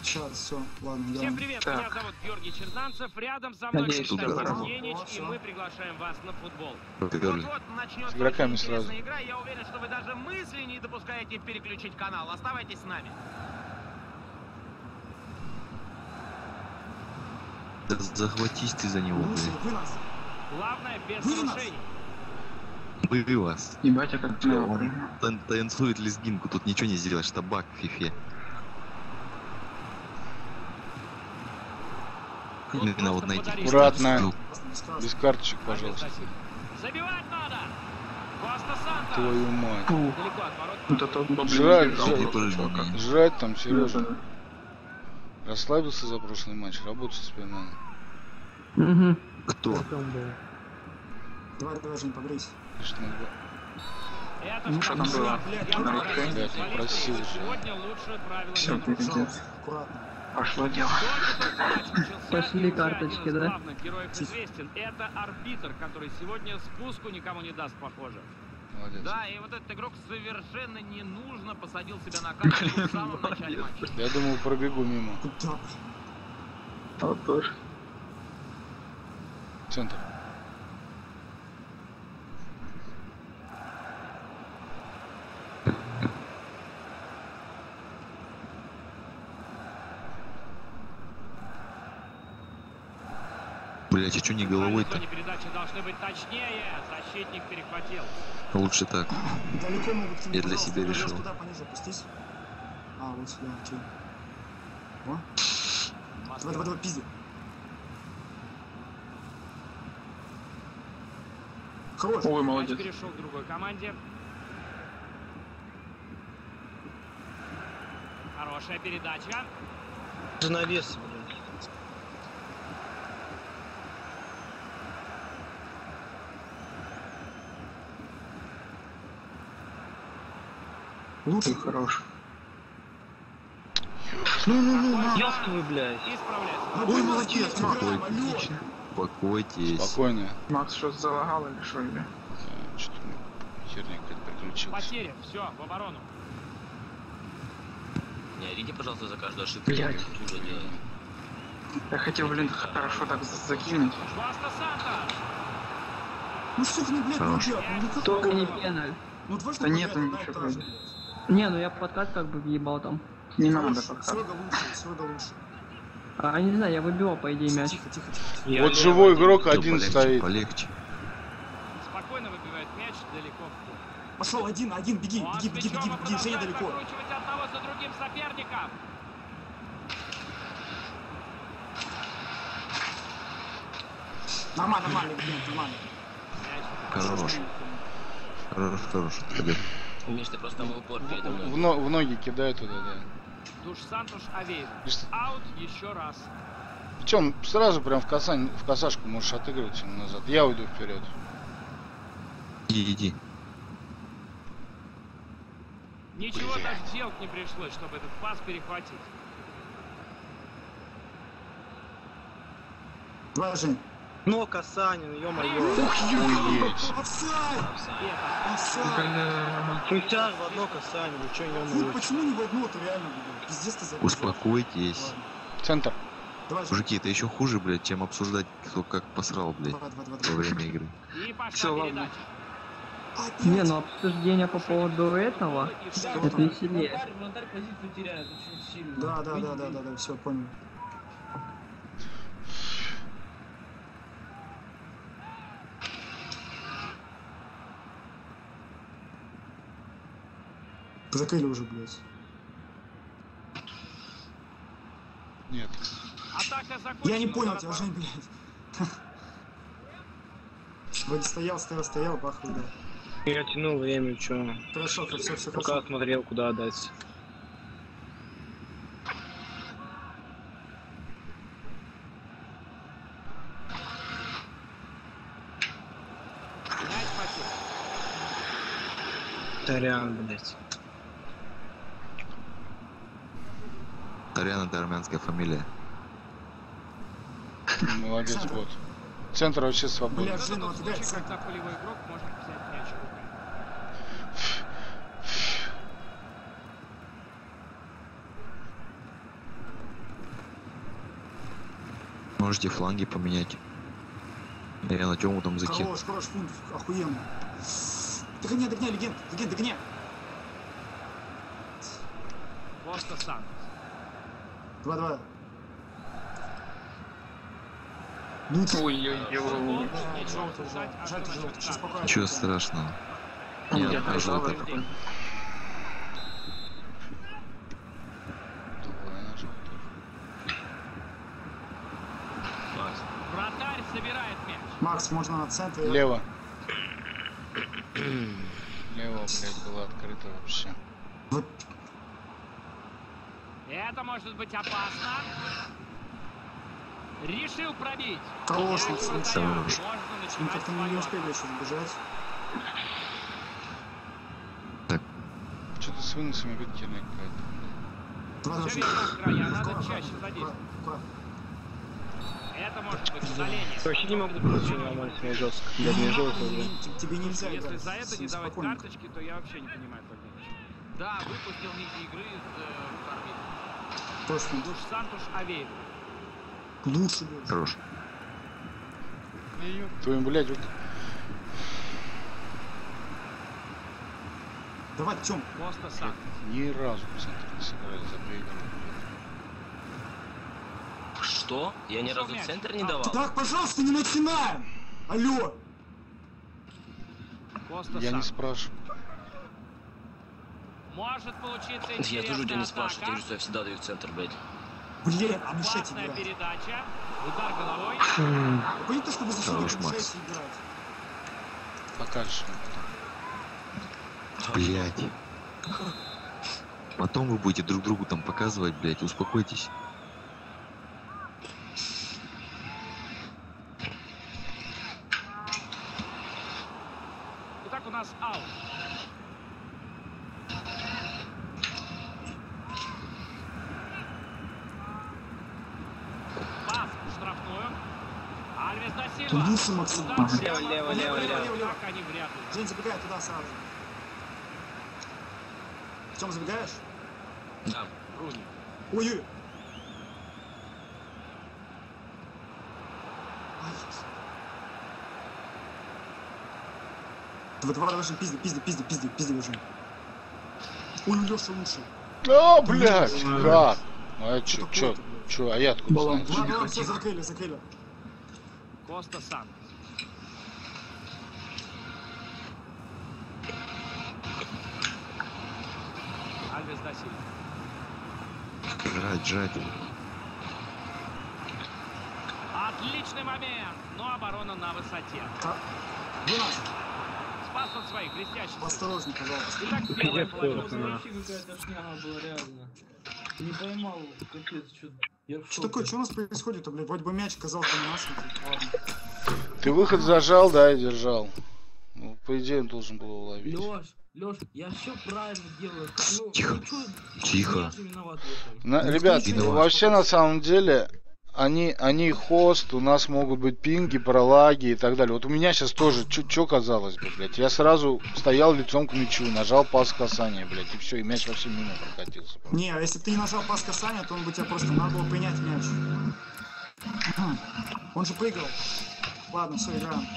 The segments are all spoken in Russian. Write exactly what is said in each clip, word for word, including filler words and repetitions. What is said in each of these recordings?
Сейчас, все, ладно, Всем играем. привет, Так. меня зовут Георгий Черданцев, рядом со мной Надеюсь, Константин что Евгеньевич, и Хорошо. мы приглашаем вас на футбол. Поперли. Вот-вот начнется С игроками очень интересная сразу. игра, я уверен, что вы даже мысли не допускаете переключить канал. Оставайтесь с нами. Да захватись ты за него, Лучше, блядь. вы нас. Главное, без Вы нас. нарушений. Мы вас. Ебать, я как Чё, он тан- танцует лезгинку, тут ничего не сделаешь, табак в фифе. Именно вот найти. Аккуратно. Ну, Без красных. Без карточек, пожалуйста. Забивать надо! Коста Санта! Твою мать. Далеко от ворот. Вот это он баблин Жрать, держал, жрать. вот этот чувак. Жрать там, Сережа. Да, Расслабился за прошлый матч, работать теперь надо. Угу. кто? Давай, давай, Жень, погрейся. Конечно, надо. Это Ну, что там штрафной. было? Я Народ, попросил конечно, футболистов, просил же. Сегодня лучшее правило Всё, не пиздец. нарушать. Пожалуйста, аккуратно. Пошло дело. Только-только матч начался, Пошли и уже карточки, один из да? главных героев известен. Это арбитр, который сегодня спуску никому не даст, похоже. Молодец. Да, и вот этот игрок совершенно не нужно посадил себя на карточку в самом начале матча. Я думал, пробегу мимо. Куда? Вот тоже. Центр. Блять, а чё не головой-то? Зоне передачи должны быть точнее. Защитник перехватил. Лучше так. Далеко могут Я для себя Лёш, решил. туда пониже опустись. А, вот сюда, окей. О, давай, давай, давай, пизди. Хорош. Ой, Мяч молодец. перешел к другой команде. Хорошая передача. За навес, блин. Лучше. Ты хорош. Ну-ну-ну, ёбка вы, блядь. Исправляется. Ой, молодец, Макс. Отлично. Успокойтесь. Спокойно. Макс что-то залагал или что, или? Да, Что-то херня какая-то приключилась. Потеря. Все, в оборону. Не орите, пожалуйста, за каждую ошибку. Блядь. Хуже делать. Я хотел, блин, хорошо так за- закинуть. Коста Санта. Ну что ты мне, блядь, Хорош. не делаешь? Ну никак. Только не пеналь. Ну дважды Да нет, подряд ну одна и ничего та же, вроде. блядь. Не, ну я подкат как бы въебал там. Не надо Хорош, пока. Серега лучше, Серега лучше. А не знаю, я выбивал по идее мяч. Тихо, тихо, тихо. Я Вот не живой один. игрок Да один полегче, стоит. полегче. Спокойно выбивает мяч далеко. Пошел один, один, беги, Он беги, с беги, мячом беги, и беги, Женя продолжает далеко. прокручивать одного за другим соперником. Нормально, нормально, блин, нормально. Мяч. Хорош. Хорош, хорош. Побег. Миш, ты просто в упор передо В, мной. но- в ноги кидай туда, да. Душ Сантуш Авеев. Видишь, Аут еще раз. Причем сразу прям в, касань, в косашку можешь отыгрывать ему назад. Я уйду вперед. Иди, иди. Ничего даже делать не пришлось, чтобы этот пас перехватить. Давай, Жень. Ну, Касанин, ё-моё. Охуеть. Офсайд! И это Офсайд! Бля. Фунтяр в одно Касанин, вы чё, Ну ё-моё. почему не в одну, ты реально, блин? Пиздец ты забыл. Успокойтесь. Ладно. Центр. Давай, Жень. Мужики, это еще хуже, блядь, чем обсуждать, кто как посрал, блядь, Давай, давай, давай, во давай. время игры. И пошла Всё, ладно. передача. Опять? Не, ну обсуждение по поводу этого, это веселее. Вратарь позицию теряет очень сильно. Да, да, да, да, да, да, все, понял. Закрыли уже, блядь. Нет. Атака закончена. Я не понял Ворот тебя, ворот. Жень, блядь. Вроде стоял, стоял, стоял, бах, да. Я тянул время, чё. Хорошо, все, все Пока хорошо. смотрел, куда отдать. Мяч потерян. Тарян, блядь. Тарян — это армянская фамилия. Молодец, Центр. бот. Центр вообще свободен. Бля, Это Жень, ну тот а тебя случай, центр. когда полевой игрок может взять мяч рукой. Можете фланги поменять. Я на тему там закину. Хорош, хорош, фунт, охуенно. Догоняй, догоняй, легенд, легенд, догоняй. Коста Сантос. Два-два. Ну, Ой-ой-ой. Футбол да, нечего желтый, обсуждать, желтый, а желтый, что желтый, насчет сейчас карты? покажу. Ничего страшного. Я Я тоже тоже желтый. так. Давай на желтый. Вратарь собирает мяч. Макс, можно на центр. Лево. Лево, блядь, было открыто вообще. Вот, Это может быть опасно. Решил пробить. хорош, Мяч Макс, вратаря. лучше. Можно Мы начинать как-то мы не свое. успели еще сбежать. Что-то с выносами выкинули какая-то. Два-два. Все верно, края, надо Аккуратно, чаще задействовать. аккуратно. Это может быть удаление. Вообще не могу получить нормально, мне жестко. Блядь, мне жестко уже. Тебе- Тебе нельзя Если играть. за это не давать Спокойненько. карточки, то я вообще не понимаю тогда. Да, выпустил нити игры из э, Кармина. Точно. Душ Сантуш Авеев. Лучше будет. Хорош. Твоим, блядь, вот Давай, Тём. Коста Сантуш. ни разу в центр не сыграли за две игры. Что? Я ни Ушел разу в мяч. центр не А, давал? Так, пожалуйста, не начинаем! Алло! Коста Я не Сантуш. спрашиваю. Может получиться Я интересная тоже у тебя не атака. спрашиваю, я говорю, что я всегда даю в центр, блядь. Блин, а мешайте Классная играть. передача. Удар головой. Понятно, что вы Хорош, защитники Макс. мешаете играть. Покажешь. Блять. Потом вы будете друг другу там показывать, блять, успокойтесь. Итак, у нас аут. Пас в штрафную. Альвес да Сильва. Лучше, Максим. Удар Ага. прямо. Лево, лево, лево, лево. Так они вряд ли. Жень, забегай туда сразу. Тём, забегаешь? Да. Руни. Ой-ой. Давай, давай, давай, Жень, пизди, пизди, пизди, пизди, пизди уже. Ой, Лёша лучше. А, блядь, как? А чё, Что чё, такое-то, блядь? чё, а я откуда Баллон. знаю? Ладно, ладно, все, закрыли, закрыли. Коста Сантос. Альвес да Сильва. Жать, жать. Отличный момент, но оборона на высоте. Так, двенадцать. Спас от своих блестящих. Осторожней, пожалуйста. Итак, первая Пиздец, половина. плохо, да. Вообще какая-то шняга была, реально. Не поймал, капец, что. Я в Что шоке. такое, что у нас происходит-то, блядь? Вроде бы мяч казался бы наш. Ладно. Ты выход зажал, да, и держал. Ну, по идее, он должен был уловить. Лёш, Лёш, я все правильно делаю. Ну, Тихо. ну чё, Тихо. я же виноват в этом. На- Ну, ребят, включи, ну, давай. вообще на самом деле они, они хост, у нас могут быть пинги, пролаги и так далее. Вот у меня сейчас тоже, что казалось бы, блядь, я сразу стоял лицом к мячу, нажал пас касания, блядь, и все, и мяч во все мимо прокатился. Не, а если бы ты не нажал пас касания, то он бы тебя просто надо было принять мяч. Мгм. Он же прыгал. Ладно, все, играем.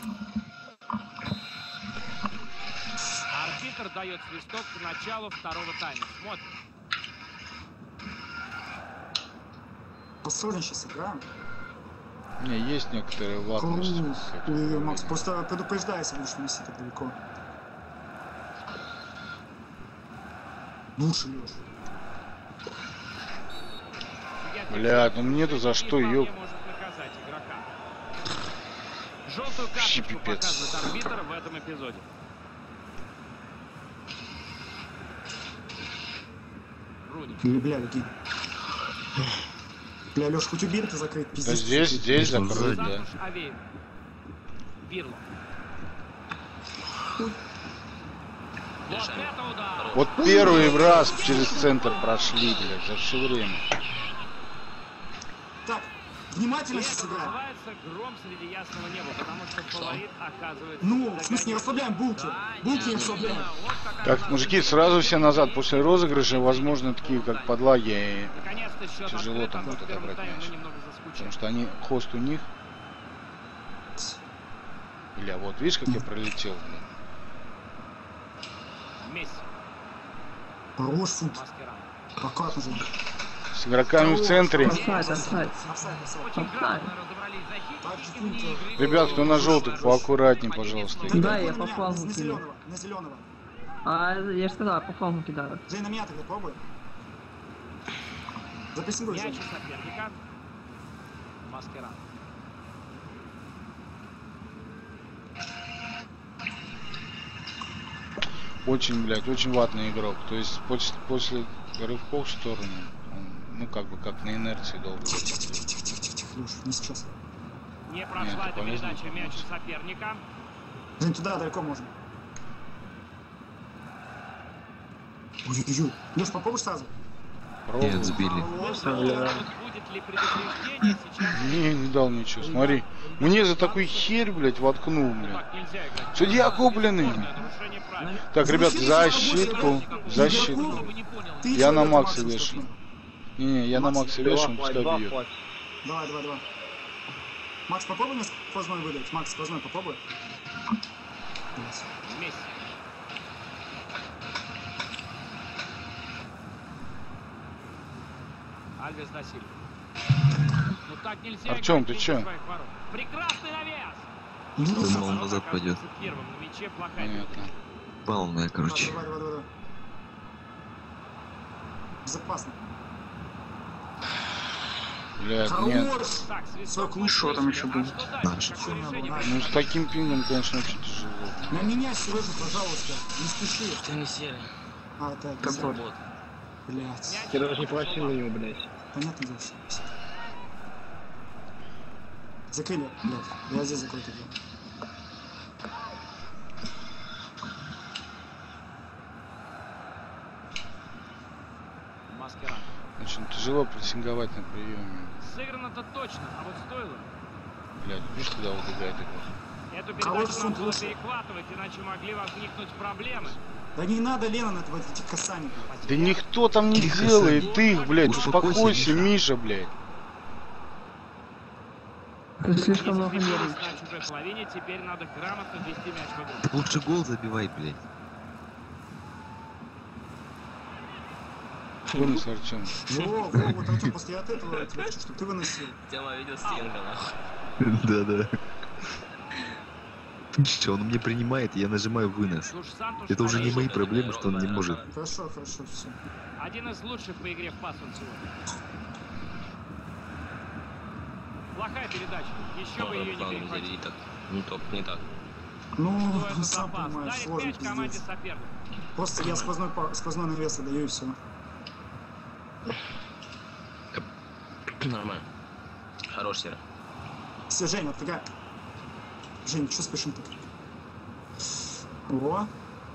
Арбитр дает свисток к началу второго тайма. Смотрим. Посмотрим, сейчас играем. Не, есть некоторые ватности. Круг. Ой, Макс, просто предупреждай, если будешь нести так далеко. Лучше, Леш. Блядь, ну мне-то за что, И вполне ёп. может наказать игрока. Желтую Вообще карточку пипец. показывает арбитр в этом эпизоде. Руни. Бля, бля, беги. Бля, Леш, хоть убей, ты закрыть, Да пиздец. здесь, здесь Конечно, закрыть, да. Сантуш Авеев. Бирло. Вот это удар. Вот первый раз через центр прошли, блядь, за все время. Так, Внимательно И сейчас это сыграем. называется гром среди ясного неба, потому что фаворит оказывается... Ну, в смысле, не расслабляем булки. Булки не расслабляем. Так, мужики, сразу все назад. После розыгрыша, возможно, такие как подлаги. Наконец-то счет Тяжело открыт, там а мы будет в первом отобрать тайме мяч. немного заскучали. Потому что они, хост у них. Бля, вот видишь, как я пролетел? Бля. Месси, Хорош фут. Маскеран. Аккуратно же. С игроками в центре. Офсайд, офсайд. Офсайд, офсайд. Очень Офсайд. грамотно разобрались защитники и вне игры. Ребят, кто на желтых, поаккуратней, пожалуйста. Да, я на по меня, флангу На кину. зеленого, на зеленого. А, я же сказал, по флангу кидаю. Жень, на меня тогда пробуй. Запрессингуй, Мяч у Жень. соперника. Маскеран. Очень, блядь, очень ватный игрок. То есть после, после рывков в сторону, он, ну как бы как на инерции долго. Тихо, тихо, тихо, тихо, тихо, тихо, Леш, не сейчас. Не прошла Нет, это эта полезно, передача мяч у конечно. соперника. Жень, туда далеко можно. Ой-ой-ой. Леш, попробуй сразу. Пробую. Нет, сбили. Хорош. Оставляю. Будет ли предупреждение сейчас? Не, не дал ничего. Смотри. Мне за такую херь, блядь, воткнул, блядь. Так нельзя играть. Судья купленный. Нарушение правил. Так, ребят, защитку. Игроков Защитку. Вы не понял. Ты Я чё, на это Макса Макс, вешаю. что? Не-не, я на Макс, Макса Два вешаю, он хватит, пускай два бьет. хватит. Давай, давай, давай. Макс, попробуй мне сквозной выдать. Макс, сквозной попробуй. Блядь. Месси. Альвес да Сильва. Ну так нельзя. Артём, играть ты мимо чё? своих ворот. Прекрасный навес. Ну, Думал, он Ворот назад пойдет. оказывается первым на мяче, плохая Понятно. передача. Полная, короче. Давай, давай, давай, давай. Безопасно. Блядь, нет. Хорош! Так, Сорок свисток лучше. Что там еще а было? что дальше? Наш. Какое решение Ну, Ну, с таким пингом, конечно, очень тяжело. На меня, Сережа, пожалуйста. Не спеши. Ты не сели. А, так, Как всё. вот. Вот. Блядь. Я даже не просил его, блядь. Понятно дело, все. всё. Закрыли, блядь. Я здесь закрою тогда. Маскеран. Очень тяжело прессинговать на приеме. Сыграно-то точно, а вот стоило. Блядь, видишь, куда убегает игра? Эту Кого передачу ты надо было слушаешь? перехватывать, иначе могли возникнуть проблемы. Да не надо, Лена, на этого эти касания. Да никто там не Тихо, делает их, блядь. Успокойся, Успокойся, Миша. Миша, блядь. Ты слишком много Если нервничаешь. прибились на чужой половине, теперь надо грамотно ввести мяч в игру. Лучше гол забивай, блядь. Вынес Артем. Во, во, вот Артём, после от этого, я тебе хочу, чтобы ты выносил. Тема видел стенка, нахуй. Да-да. Что, он мне принимает, я нажимаю вынос. Душ Сантуш Это уже не хороший. мои проблемы, что он не может. Хорошо, хорошо, все. Один из лучших по игре в пас он сегодня. Плохая передача. Еще бы ее не План перехватить. взяли и так. Не так, не так. Ну, Кто этот сам запас? понимаешь, Дарит сложно мяч команде пиздец. соперника. Просто я сквозной, па- сквозной навес даю и все. Нормально. Хорош, Сера. Все, Жень, отфига. Жень, что спешим так? О,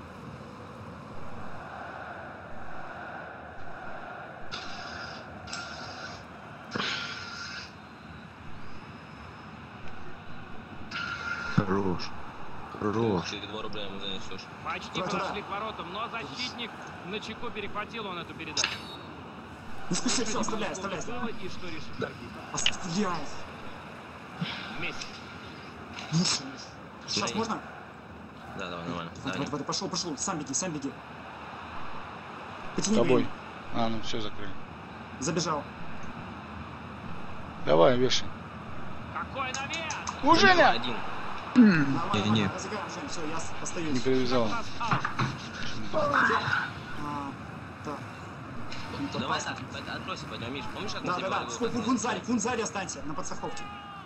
Хорош. Хорош. Ты два рубля ему занесешь. Почти Да-да. подошли к воротам, но защитник на чеку перехватил он эту передачу. не спеши, все, Что оставляй, было оставляй. было и что решил арбитр. Оставляй. Месси. Миша, Миша. Сейчас Жень. можно? Да, давай, нормально. Давай, Давай. давай, давай, пошел, пошел, сам беги, сам беги. С Потяни тобой. время. А, ну все, закрыли. Забежал. Давай, вешай. Какой навес! У Женя! Один. Нормально, Не-не-не. нормально, разыграем, Жень, все, я с- Не остаюсь. привязал. У нас аут. А, так. Давай, так, отбросим, пойдем, Миш. Помнишь, как мы Да, тебе да, да, говорили, стой, вот вон это вон вот? сзади, вон сзади останься, на подстраховке.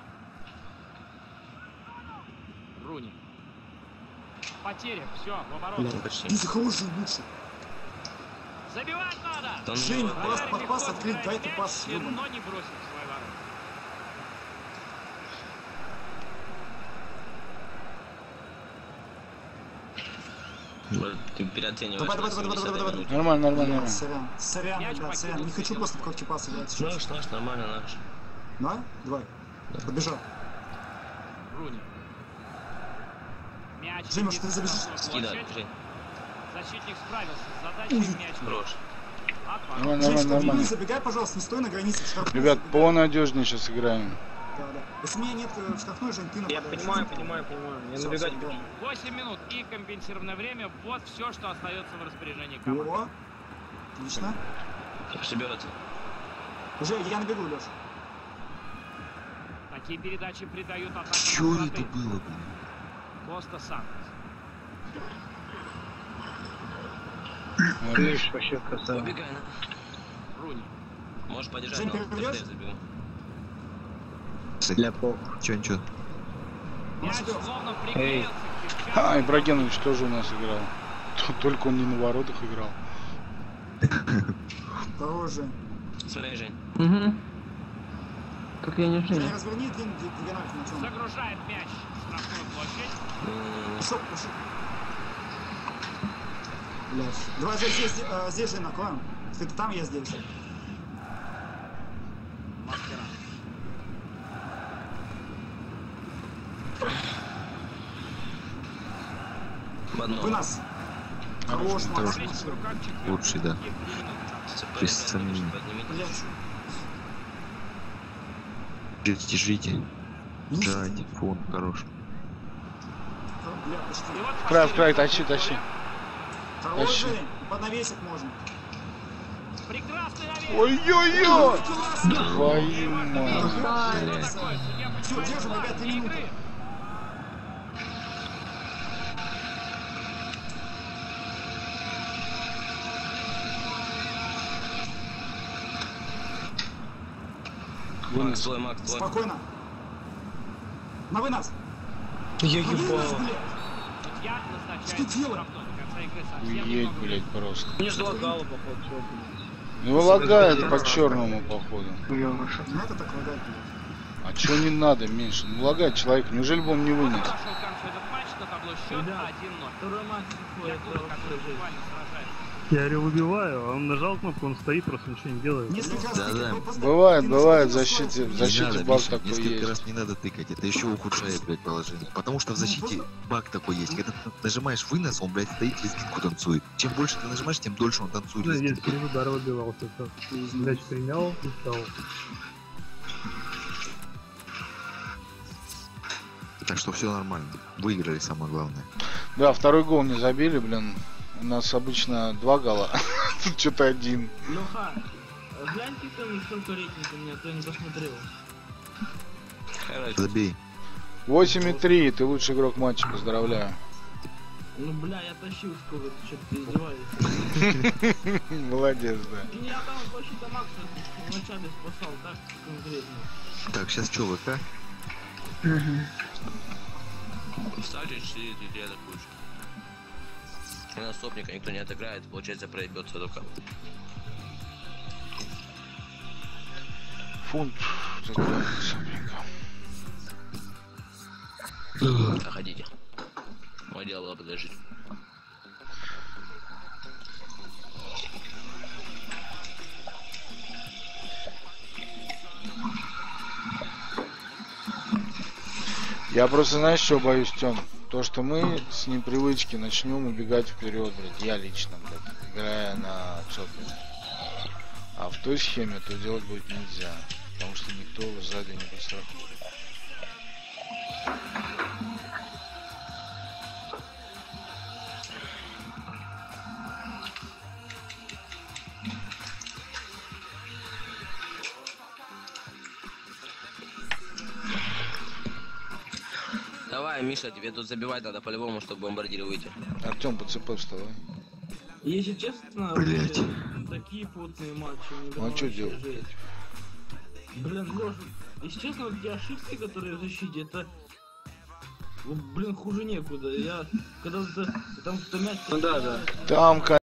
Руни. Потеря. Все, в оборону. Почти. Иди, хороший, лучше. Забивать надо! Да ну, Жень, давай. пас, Вратарь под пас легко открыть, забирает дай ты мяч, пас, но ёбаный. не бросит в свои ворота. Может, ты переоцениваешь. Давай, давай, на давай, давай, семидесятой давай, минуте. Нормально, нормально, нормально. Сорян, сорян, Мяч ребят, сорян, покинул не хочу стадион. просто в корте пас играть сейчас. Наш, наш, нормально, наш. Давай? Давай. Побежал. Руни. Мяч. Жень, может, ты забежишь? Скидывай, Жень. Защитник справился с задачей, мяч. Хорош. Нормально, Жень, нормально, в кабину нормально. забегай, пожалуйста, не стой на границе. В штрафную Ребят, забегай. понадежнее сейчас играем. Да, да. Если меня нет э, в штрафной, Жень, ты Я нападаешь. понимаю, понимаю, понимаю. Я Всё, набегать всё, буду. восемь минут и компенсированное время. Вот все, что остается в распоряжении команды. О, отлично. Соберется. Уже я набегу, Леш. Такие передачи придают атаку. Чё это было, блин? Коста Сантос. Миш, вообще красава. Убегай на. Руни. Можешь подержать, Жень, но перебьёшь? я забегу. Для пол. Чё, ничего. Мяч Успел. словно Эй. приклеился к перчатке. А, Ибрагимович тоже у нас играл. Т- Только он не на воротах играл. Хорош, Жень. Смотри, Жень. Угу. Как я не Жень, Женя. разверни ди- ди- диагональ на чем. Загружает мяч в штрафную площадь. М, Пошел, пошел. Блядь. Давай здесь, здесь, э, здесь же накроем. Если ты там, я здесь. Маскера. В одном. Вы нас. Хорош, Макс. Хорош. лучше. Лучший, да. Без сомнений. Блядь. Ждите, ждите. Не Сзади, фон, хорош. Бля, почти. В край, в край, тащи, тащи. Хорош, Тащи. Жень. Поднавесить можно. Прекрасный навес. Ой-ой-ой! Классно. Твою мать. Блядь. Всё, держим, ребят, три минуты. Макс твой, Макс твой. Спокойно. На вынос. Я На вынос, ебал. блядь. Судья назначает Что делать? штрафной до конца игры совсем Уедь, немного блядь, времени. просто. Мне же лагало, походу, чё, блядь. Ну лагает по черному, походу. Ну это так лагать, блядь. А чё не надо, меньше? Ну лагает человек, неужели бы он не вынес? Подошел к концу этот матч, на табло счет Ребят, один ноль. Второй матч Для такой, клуба, это который вообще жесть. буквально сражается. Я говорю, выбиваю, а он нажал кнопку, он стоит, просто ничего не делает. Несколько раз Да, тыкай, да. просто Бывает, ты бывает, в нажимаешь защите, в клавишу. Не защите надо, баг Миша, такой несколько есть. раз не надо тыкать, это еще ухудшает, блядь, положение. Потому что в защите баг такой есть. Когда ты нажимаешь вынос, он, блядь, стоит, лезгинку танцует. Чем больше ты нажимаешь, тем дольше он танцует. Да, я лезгинку. через удар выбивался. так. Мяч принял и стал. Так что все нормально. Выиграли, самое главное. Да, второй гол не забили, блин. У нас обычно два гола. Тут что-то один. Леха, глянь ты там, сколько рейтинг у меня, то я не посмотрел. Хорош. Забей. восемь и три, ты лучший игрок матча, поздравляю. Ну бля, я тащил сколько, ты что ты издеваешься? Молодец, да. Меня там вообще-то Макс в начале спасал, так конкретно. Так, сейчас что, ВК? Ставьте четыре три атакующих. И на стопника никто не отыграет, получается проебется только. Фунт. Заходите. Мое дело было предложить. Я просто, знаешь, что боюсь, Тём? То, что мы с непривычки начнем убегать вперед, блядь. Я лично, блядь, играя на цоколе. А в той схеме это делать будет нельзя. Потому что никто сзади не подстрахует. Давай, Миша, тебе тут забивать надо по-любому, чтобы бомбардир выйти. Артем, по ЦП вставай. Если честно, Блять. блин, такие потные матчи. мне Ну, а прям чё вообще делать? жесть. Блин, Лёша, если честно, вот эти ошибки, которые в защите, это, ну, блин, хуже некуда. Я, когда это, там кто мяч... Ну да, да. Там,